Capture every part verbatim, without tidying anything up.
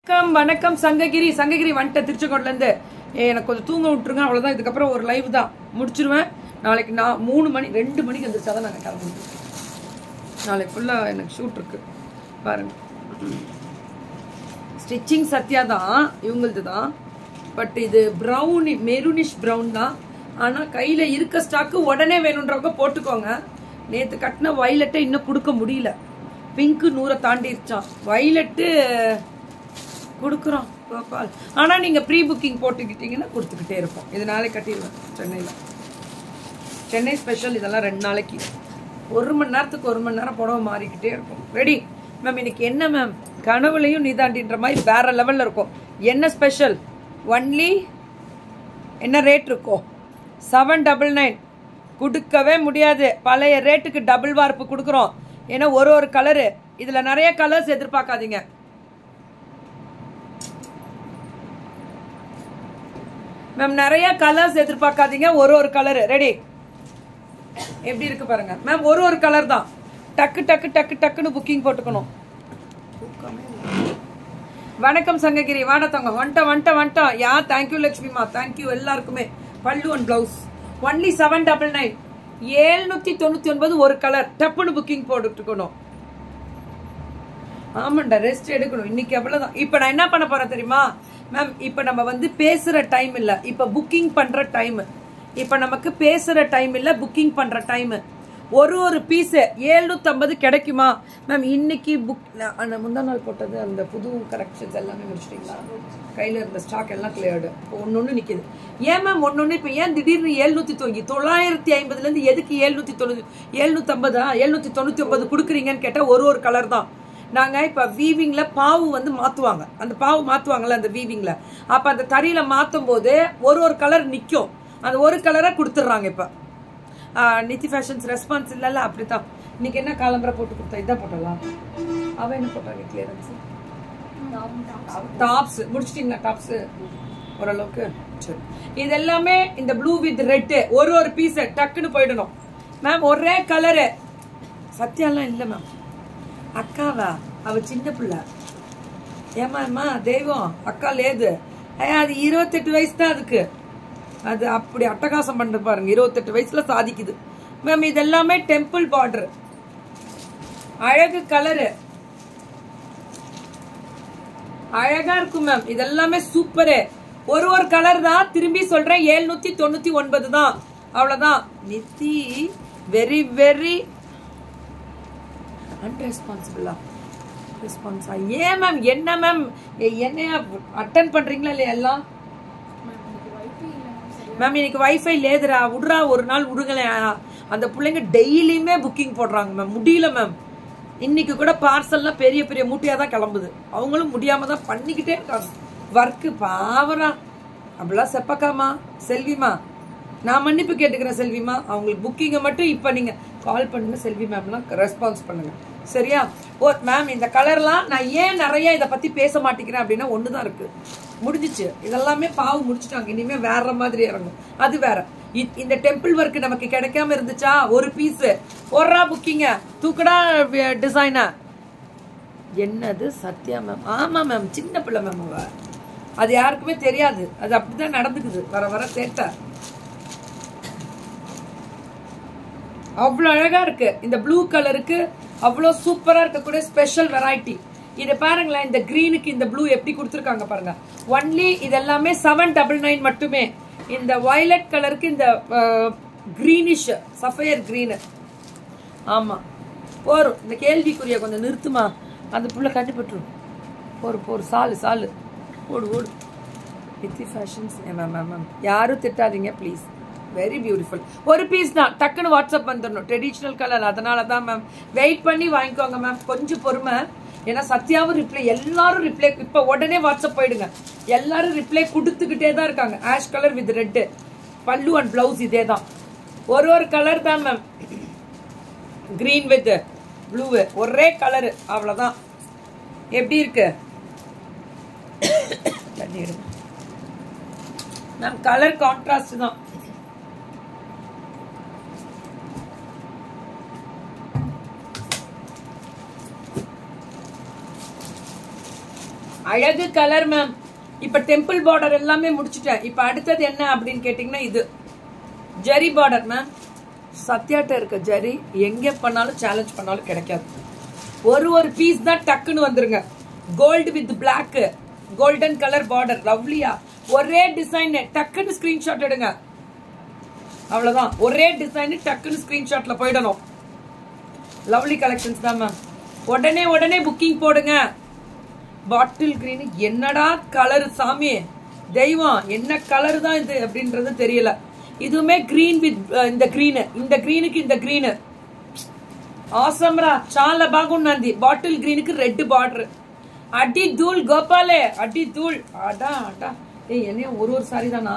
வணக்கம் வணக்கம் சங்ககிரி சங்ககிரி வந்துட்ட திருச்செங்கோட்ல இருந்து எனக்கு கொஞ்சம் தூங்க விட்டுருங்க அவ்வளவுதான். இதுக்கப்புறம் ஒரு லைவ் தான் முடிச்சிருவேன். நாளைக்கு நான் மூணு மணி ரெண்டு மணிக்கு வந்துருச்சாதான் நாங்கள் கிளம்புவோம். நாளைக்கு ஃபுல்லாக எனக்கு ஷூட் இருக்கு பாருங்க. ஸ்டிச்சிங் சத்யா தான் இவங்களது தான். பட் இது ப்ரௌன் மெரூனிஷ் ப்ரௌன் தான். ஆனால் கையில் இருக்க ஸ்டாக்கு உடனே வேணுன்றவங்க போட்டுக்கோங்க. நேற்று கட்டின வயலட்டை இன்னும் கொடுக்க முடியல. பிங்க்கு நூறை தாண்டிடுச்சான். வயலட்டு கொடுக்குறோம் கோபால். ஆனால் நீங்கள் ப்ரீ புக்கிங் போட்டுக்கிட்டீங்கன்னா கொடுத்துக்கிட்டே இருப்போம். இது நாளைக்கு கட்டிடுவேன் சென்னையில். சென்னை ஸ்பெஷல் இதெல்லாம் ரெண்டு நாளைக்கு ஒரு மணி நேரத்துக்கு ஒரு மணி நேரம் புடவை மாறிக்கிட்டே இருக்கும். Ready ma'am? இன்னைக்கு என்ன மேம்? கனவுலையும் நீதாண்டின்ற மாதிரி வேற லெவலில் இருக்கும். என்ன ஸ்பெஷல்? ஒன்லி என்ன ரேட் இருக்கும்? செவன் டபுள் நைன் கொடுக்கவே முடியாது. பழைய ரேட்டுக்கு டபுள் வார்ப்பு கொடுக்குறோம். ஏன்னா ஒரு ஒரு கலரு இதில் நிறைய கலர்ஸ் எதிர்பார்க்காதீங்க. மேம் நிறைய கலர்ஸ் எதிர்பார்க்காதீங்க. ஒரு ஒரு கலரு ரெடி. எப்படி இருக்கு பாருங்க மேம். ஒரு ஒரு கலர் தான். டக்கு டக்கு டக்கு டக்குன்னு புக்கிங் போட்டுக்கணும். வணக்கம் சங்ககிரி வாடத்தவங்க வந்துட்டோம் வந்துட்டோம் வந்துட்டோம். யா தேங்க்யூ லட்சுமிமா, தேங்க்யூ எல்லாருக்குமே. பல்லு and blouse only seven double nine ஏழ்நூத்தி தொண்ணூத்தி ஒன்பது ஒரு கலர். டப்புன்னு புக்கிங் போட்டுக்கணும். ஆமாண்டா ரெஸ்ட் எடுக்கணும் இன்னைக்கு. அவ்வளவுதான். இப்ப நான் என்ன பண்ண போறேன் தெரியுமா மேம்? இப்ப நம்ம வந்து பேசுற டைம் இல்ல, இப்ப புக்கிங் பண்ற டைம். இப்ப நமக்கு பேசுற டைம் இல்ல, புக்கிங் பண்ற டைம். ஒரு ஒரு பீஸ் ஏழ்நூத்தி ஐம்பது கிடைக்குமா மேம்? இன்னைக்கு புக் முந்தா நாள் போட்டது அந்த புது கரெக்ஷன்ஸ் எல்லாமே முடிச்சிட்டீங்களா? கையில இருந்த ஸ்டாக் எல்லாம் கிளியர்டு. ஒன்னு ஒண்ணு நிக்குது. ஏன் மேம் ஒன்னு ஒண்ணு இப்ப ஏன் திடீர்னு ஏழ்நூத்தி தொங்கி தொள்ளாயிரத்தி ஐம்பதுல இருந்து எதுக்கு ஏழ்நூத்தி தொண்ணூத்தி ஏழ்நூத்தி ஐம்பதா ஏழ்நூத்தி தொண்ணூத்தி ஒன்பது கொடுக்குறீங்கன்னு கேட்டா ஒரு ஒரு கலர் தான். நாங்க இப்ப வீவிங்ல பாவு வந்து மாத்துவாங்க. அந்த பாவு மாத்துவாங்கல்ல அந்த வீவிங்ல, அப்ப அந்த தறியில மாத்தும் போது ஒரு ஒரு கலர் நிக்கும். அந்த ஒரு கலரை கொடுத்துட்றாங்க. இப்ப நித்தி ஃபேஷன்ஸ் ரெஸ்பான்ஸ் இல்லல்ல, அப்படித்தான். இன்னைக்கு என்ன காலம்பரை போட்டு கொடுத்தா? இதான் போட்டலாம். அவ என்ன போட்டாங்க? கிளியரன்ஸ் டாப்ஸ் முடிச்சிட்டீங்களா? டாப்ஸ் ஓரளவுக்கு சரி. இது எல்லாமே இந்த ப்ளூ வித் ரெட் ஒரு ஒரு பீஸ் டக்குன்னு போயிடணும் மேம். ஒரே கலரு. சத்தியெல்லாம் இல்ல மேம். அக்காவா? அவ சின்ன பிள்ளை. ஏமா ஏமா தெய்வம் அக்கா லேது. அது இருபத்தெட்டு வயசு தான் அதுக்கு. அது அப்படி அட்டகாசம் பண்ணு பாருங்க. இருபத்தெட்டு வயசுல சாதிக்குது மேம். இது எல்லாமே டெம்பிள் பார்டர், அழகு கலரு, அழகா இருக்கும் மேம். இதெல்லாமே சூப்பரு. ஒரு ஒரு கலர் தான். திரும்பி சொல்றேன் ஏழ்நூத்தி தொண்ணூத்தி ஒன்பது தான். அவ்வளவுதான். நித்தி வெரி வெரி அன்ரெஸ்பான்சிபிளா ரெஸ்பான்ஸா? ஏன் மேம்? என்ன மேம்? என்ன அட்டன் பண்றீங்களா இல்லையா எல்லாம்? மேம் இன்னைக்கு வைஃபை லேதுரா. விடுறா ஒரு நாள் விடுங்களேன். அந்த பிள்ளைங்க டெய்லியுமே புக்கிங் போடுறாங்க மேம். முடியல மேம். இன்னைக்கு கூட பார்சல்லாம் பெரிய பெரிய மூட்டையா தான் கிளம்புது. அவங்களும் முடியாம தான் பண்ணிக்கிட்டே இருக்காங்க. ஒர்க்கு பாவரா. அப்படிலாம் செப்பக்காமா செல்விமா, நான் மன்னிப்பு கேட்டுக்கிறேன் செல்விமா. அவங்களுக்கு புக்கிங்கை மட்டும் இப்ப நீங்க கால் பண்ணுங்க செல்வி மேம்லாம் ரெஸ்பான்ஸ் பண்ணுங்க சரியா? ஓ மேம் இந்த கலர்லாம் நான் ஏன் நிறைய இதை பத்தி பேச மாட்டேங்கிறேன் அப்படின்னா ஒண்ணுதான் இருக்கு, முடிஞ்சிச்சு. இதெல்லாமே பாவு முடிச்சுட்டாங்க. இனிமே வேற மாதிரி இறங்கும். அது வேற. இந்த டெம்பிள் ஒர்க் நமக்கு கிடைக்காம இருந்துச்சா? ஒரு பீஸ் ஒரா புக்கிங்க தூக்கடா டிசைனர். என்னது சத்யா மேம்? ஆமா மேம், சின்ன பிள்ளை மேம். அவ அது யாருக்குமே தெரியாது. அது அப்படிதான் நடந்துக்குது. வர வர சேட்டை. அவ்வளவு அழகா இருக்கு. இந்த ப்ளூ கலருக்கு அவ்வளவு சூப்பரா இருக்கக்கூடிய ஸ்பெஷல் வெரைட்டி. இதை பாருங்களேன். இந்த கிரீனுக்கு இந்த ப்ளூ எப்படி கொடுத்துருக்காங்க பாருங்க. ஒன்லி இதெல்லாமே செவன் டபுள் நைன் மட்டுமே. இந்த வயலட் கலருக்கு இந்த கிரீனிஷ் சஃபயர் கிரீனு. ஆமா போரும். இந்த கேள்விக்குரிய கொஞ்சம் நிறுத்துமா. அந்த புள்ள கண்டுபட்டுரும். போரு போரு சாலு சாலு ஓடு ஓடு. நித்தி ஃபேஷன்ஸ் மேம் மேம் யாரும் திட்டாதீங்க ப்ளீஸ். Very beautiful. ஒரு பீஸ் தான். டக்குன்னு வாட்ஸ்அப் வந்துடணும். Traditional colour. அதனால தான் மேம் வெயிட் பண்ணி வாங்கிக்கோங்க மேம். கொஞ்சம் பொறுமை. ஏன்னா சத்யாவும் ரிப்ளை, எல்லாரும் ரிப்ளை இப்ப உடனே வாட்ஸ்அப் போயிடுங்க. எல்லாரும் ரிப்ளை கொடுத்துக்கிட்டே தான் இருக்காங்க. ஆஷ் கலர் வித் ரெட் பல்லு அண்ட் பிளவுஸ் இதே தான். ஒரு ஒரு கலர் தான் மேம். கிரீன் வித் ப்ளூ ஒரே கலரு. அவ்வளவுதான். எப்படி இருக்கு மேம்? கலர் கான்ட்ராஸ்ட் தான். அழகு கலர் மேம். இப்ப டெம்பிள் பார்டர் எல்லாமே முடிச்சுட்டேன். இப்ப அடுத்தது என்ன அப்படின்னு கேட்டீங்கன்னா இது ஜெரி பார்டர் மேம். சத்யாட்ட இருக்க ஜெரி எங்க பண்ணாலும் சேலஞ்ச் பண்ணாலும் கிடைக்காது. ஒரு ஒரு பீஸ் தான் டக்குன்னு வந்துருங்க. Gold with black, golden colour border, லவ்லியா ஒரே டிசைன். டக்குன்னு ஸ்கிரீன்ஷாட் எடுங்க. அவ்வளவுதான், ஒரே டிசைன் டக்குன்னு ஸ்கிரீன்ஷாட்ல போயிடணும். லவ்லி கலெக்ஷன்ஸ் தான் மேம். உடனே உடனே புக்கிங் போடுங்க. பாட்டில் கிரீன் என்னடா கலர் சாமி, தெய்வம் என்ன கலர் தான் இது அப்படின்றது தெரியல. இதுவுமே கிரீன் வித் இந்த கிரீன், இந்த கிரீனுக்கு இந்த கிரீன் ஆசம்ரா. சால பாகுன்னாந்தி பாட்டில் கிரீனுக்கு ரெட் பார்டர். அடி தூள் கோபாலே, அடி தூள். அடா அடா ஏய் என்ன ஒரு ஒரு சாரி தானா?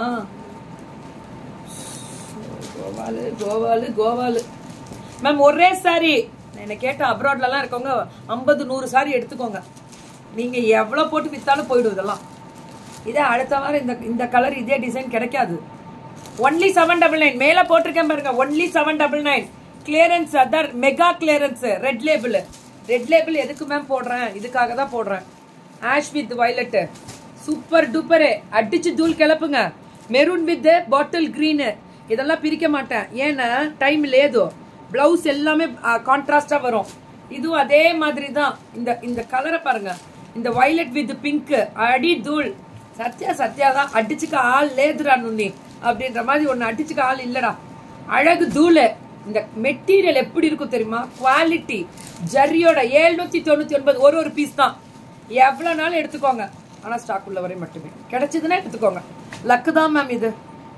கோவாலு கோவாலு கோவாலு மேம். ஒரே சாரி என்ன கேட்ட அப்ராட்ல எல்லாம் இருக்கவங்க ஐம்பது நூறு சாரி எடுத்துக்கோங்க. நீங்க எவ்வளவு போட்டு வித்தாலும் போயிடும் இதெல்லாம். இதே அடுத்த வாரம் இந்த இந்த கலர் இதே டிசைன் கிடைக்காது. ஒன்லி செவன் டபுள் நைன் மேல போட்டிருக்கேன் பாருங்க. Only seven double nine clearance. Other mega clearance. Red label. Red label எதுக்கு மேம் போடுறேன்? இதுக்காக தான் போடுறேன். Ash with violet super duper. அடிச்சு தூள் கிளப்புங்க. Maroon with bottle green. இதெல்லாம் பிரிக்க மாட்டேன் ஏன்னா டைம் லேதோ. பிளவுஸ் எல்லாமே கான்ட்ராஸ்டா வரும். இதுவும் அதே மாதிரி தான். இந்த இந்த கலரை பாருங்க. இந்த வயலட் வித் பிங்க். அடி தூள். சத்யா சத்யா தான். அடிச்சுக்க ஆள் லேதுரா நுண்ணி அப்படின்ற மாதிரி ஒன்னு அடிச்சுக்க ஆள் இல்லடா. அழகு தூள். இந்த மெட்டீரியல் எப்படி இருக்கும் தெரியுமா? குவாலிட்டி. ஜரியோட எழுநூத்தி தொண்ணூத்தி ஒன்பது ஒரு ஒரு பீஸ் தான். எவ்வளவு நாள் எடுத்துக்கோங்க. ஆனா ஸ்டாக் உள்ள வரை மட்டுமே கிடைச்சதுன்னா எடுத்துக்கோங்க. லக்கு தான் மேம் இது.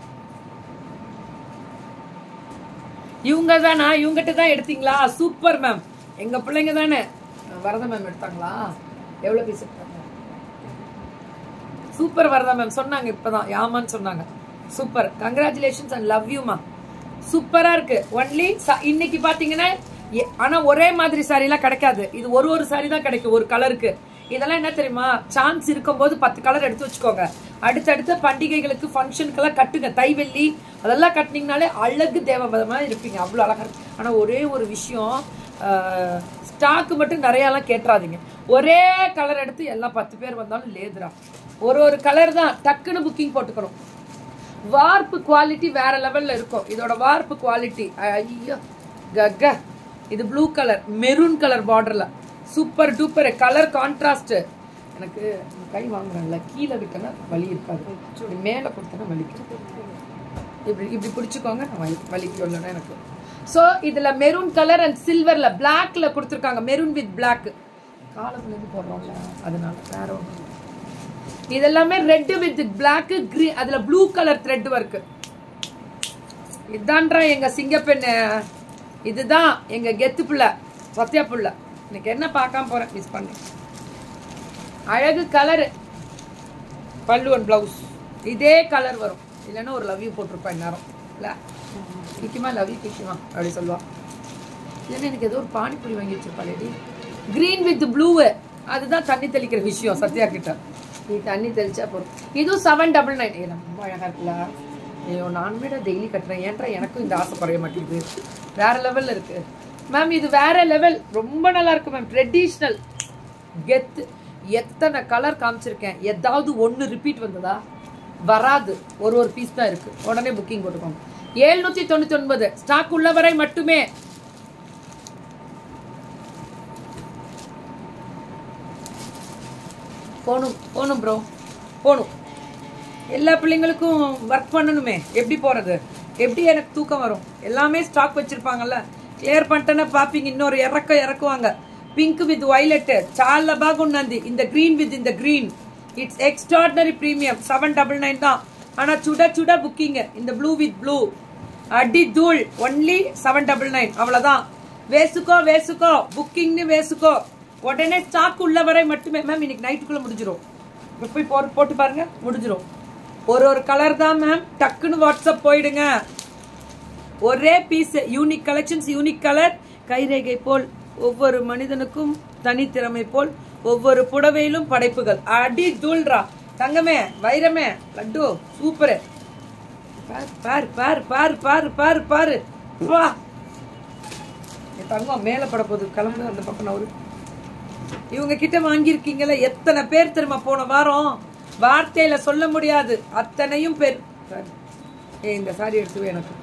இவங்க தானா? இவங்ககிட்ட தான் எடுத்தீங்களா? Super ma'am. எங்க பிள்ளைங்க தானே. வரதா மேம் எடுத்தாங்களா? எவ்வளவு பீஸ் எடுத்தாங்க? சூப்பர் வரதா மேம் சொன்னாங்க. இப்பதான் யாமான்னு சொன்னாங்க. Super. Congratulations and love you மா. சூப்பரா இருக்கு. ஒன்லி இன்னைக்கு பாத்தீங்கன்னா ஆனா ஒரே மாதிரி சாரி எல்லாம் கிடைக்காது. இது ஒரு ஒரு சாரி தான் கிடைக்கும் ஒரு கலருக்கு. இதெல்லாம் என்ன தெரியுமா? சான்ஸ் இருக்கும் போது பத்து கலர் எடுத்து வச்சுக்கோங்க. அடுத்தடுத்த பண்டிகைகளுக்கு ஃபங்க்ஷனுக்கெல்லாம் கட்டுங்க. தைவெள்ளி அதெல்லாம் கட்டினீங்கனாலே அழகு தேவபதமா இருப்பீங்க. அவ்வளவு அழகா இருக்கு. ஆனா ஒரே ஒரு விஷயம், ஸ்டாக்கு மட்டும் நிறைய எல்லாம் கேட்டுறாதீங்க. ஒரே கலர் எடுத்து எல்லாம் பத்து பேர் வந்தாலும் லேதுரா. ஒரு ஒரு கலர் தான் டக்குன்னு புக்கிங் போட்டுக்கணும். வார்ப்பு குவாலிட்டி வேற லெவல்ல இருக்கும். இதோட வார்ப்பு குவாலிட்டி ஐயோ கக்க. இது ப்ளூ கலர் மெரூன் கலர் பார்டர்ல சூப்பர் டூப்பர் கலர் கான்ட்ராஸ்ட். எனக்கு கை வாங்குறேன்ல கீழே விட்டனா வலி இருக்காது. மேல கொடுத்தனா வலிக்கும். இப்படி இப்படி பிடிச்சுக்கோங்க. வலிக்கு இல்லைன்னா எனக்கு. ஸோ இதுல மெரூன் கலர் அண்ட் சில்வர்ல பிளாக்ல கொடுத்துருக்காங்க. Maroon with black. காலத்துல இருந்து போடுறோம்ல அதனால வேற ஒன்று. இதெல்லாமே ரெட் வித் பிளாக் கிரீன். அதுல ப்ளூ கலர் த்ரெட் ஒர்க். இதான்றா எங்க சிங்கப்பெண்ணு. இதுதான் எங்க கெத்து புள்ள சத்யா புள்ள. இன்னைக்கு என்ன பார்க்காம போறேன் மிஸ் பண்ணேன். அழகு கலர். பல்லு அண்ட் பிளவுஸ் இதே கலர் வரும். இல்லைன்னா ஒரு லவ் யூ போட்டிருப்பேன் நேரம் இல்ல. பிடிக்குமா லவ் யூ பிடிக்குமா அப்படி சொல்லுவா. இல்லைன்னா எனக்கு ஏதோ ஒரு பானிபூரி வாங்கி வச்சிருப்பா லேடி. Green with blue. அதுதான் தண்ணி தெளிக்கிற விஷயம் சத்யா கிட்ட. நீ தண்ணி தெளிச்சா போதும். இதுவும் செவன் டபுள் நைன். ஏ ரொம்ப அழகா இருக்குல்ல. ஐயோ நான் விட டெய்லி கட்டுறேன். ஏன்டா எனக்கும் இந்த ஆசை குறைய மாட்டேங்குது. வேற லெவல்ல இருக்கு மேம். இது வேற லெவல். ரொம்ப நல்லா இருக்கு மேம். ட்ரெடிஷ்னல் கெத்து. எத்தனை கலர் காமிச்சிருக்கேன். ஏதாவது ஒன்னு ரிப்பீட் வந்ததா? வராது. ஒரு ஒரு பீஸ் தான் இருக்கு. உடனே புக்கிங் போட்டுக்கோங்க. எழுநூத்தி தொண்ணூத்தி ஒன்பது ஸ்டாக் உள்ளவரை மட்டுமே. போணும் போணும் ப்ரோ போணும். எல்லா பிள்ளைங்களுக்கும் ஒர்க் பண்ணணுமே. எப்படி போறது? எப்படி எனக்கு தூக்கம் வரும்? எல்லாமே ஸ்டாக் வச்சிருப்பாங்கல்ல. கிளியர் பண்ணிட்டேன்னா பாப்பீங்க. இன்னொரு இறக்க இறக்குவாங்க. பிங்க் வித் வயலட் சால பாகுன்னாந்தி. இந்த கிரீன் வித் இந்த green. It's extraordinary premium. Seven double nine தான். ஆனா சுட சுட புக்கிங். இந்த ப்ளூ வித் ப்ளூ அடி தூள். Only seven double nine. அவ்வளவுதான். வேசுக்கோ வேசுக்கோ புக்கிங்னு வேசுக்கோ. உடனே ஸ்டாக் உள்ள வரை மட்டுமே. மேம் இன்னைக்கு நைட்டுக்குள்ள முடிஞ்சிடும். போய் போட்டு பாருங்க முடிஞ்சிடும். ஒரு ஒரு கலர் தான் மேம். டக்குன்னு வாட்ஸ்அப் போயிடுங்க. ஒரே piece. Unique collections unique colour. கைரேகை போல் ஒவ்வொரு மனிதனுக்கும் தனித்திறமை போல் ஒவ்வொரு புடவையிலும் படைப்புகள். அடி தூள்ரா தங்கமே வைரமே லட்டு சூப்பர். பாரு பாரு பாரு பாரு பாரு பாரு வா. தங்கம் மேல பட போகுது. கிளம்பு அந்த பக்கம் ஒரு இவங்க கிட்ட வாங்கியிருக்கீங்கல்ல, எத்தனை பேர் தெரியுமா போன வாரம் வார்த்தையில சொல்ல முடியாது அத்தனையும் பேர். ஏ இந்த சாரி எடுத்துவே எனக்கு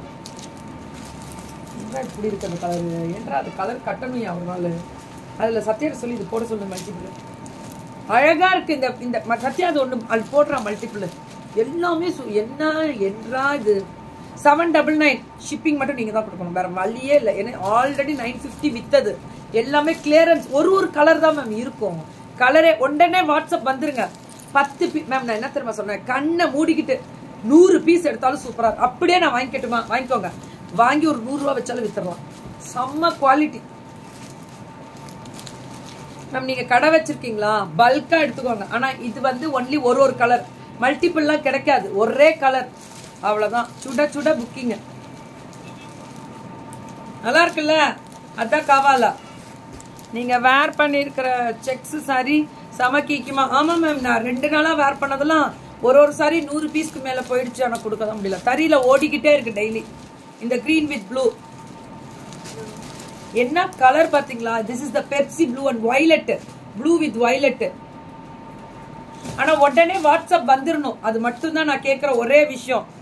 இப்படி இருக்கு அந்த கலர். ஏன்றா அது கலர் கட்டணும் ஒரு நாள். அதுல சத்யாட்ட சொல்லி இது போட சொல்லு மல்டிபிள். அழகா இருக்கு இந்த இந்த சத்யா. அது ஒண்ணு அது போடுறா மல்டிபிள் எல்லாமே. என்ன என்றா இது செவன் டபுள் நைன் ஷிப்பிங் மட்டும் நீங்க தான் கொடுக்கணும், வேற வழியே இல்லை. ஏன்னா ஆல்ரெடி நைன் பிப்டி வித்தது எல்லாமே கிளியரன்ஸ். ஒரு ஒரு கலர் தான் மேம் இருக்கும். கலரே உடனே வாட்ஸ்அப் வந்துருங்க. பத்து பீ மேம் நான் என்ன தெரியுமா சொன்னேன், கண்ணை மூடிக்கிட்டு நூறு பீஸ் எடுத்தாலும் சூப்பரா இருக்கு. அப்படியே நான் வாங்கிக்கட்டுமா? வாங்கிக்கோங்க. வாங்கி ஒரு நூறு ரூபா வச்சாலும் வித்துடலாம். செம்ம குவாலிட்டி மேம். நீங்க கடை வச்சிருக்கீங்களா, பல்கா எடுத்துக்கோங்க. ஆனா இது வந்து ஒன்லி ஒரு ஒரு கலர், மல்டிபிள்லாம் கிடைக்காது, ஒரே கலர் அவ்வளவுதான். சுட சுட புக்கிங். நல்லா இருக்குல்ல? அதான் காவாலா. நீங்க வேர் பண்ணிருக்கிற செக்ஸ் சாரி சமக்கிக்குமா? ஆமா மேம், நான் ரெண்டு நாளா வேர் பண்ணதெல்லாம் ஒரு ஒரு சாரி நூறு பீஸ்க்கு மேல போயிடுச்சு. ஆனா கொடுக்க தான் முடியல. தறியில ஓடிக்கிட்டே இருக்கு டெய்லி. இந்த கிரீன் வித் ப்ளூ என்ன கலர் பாத்தீங்களா? This is the Pepsi blue and violet. Blue with violet. ஆனா உடனே வாட்ஸ்அப் வந்துடணும். அது மட்டும் தான் நான் கேட்கிற ஒரே விஷயம்.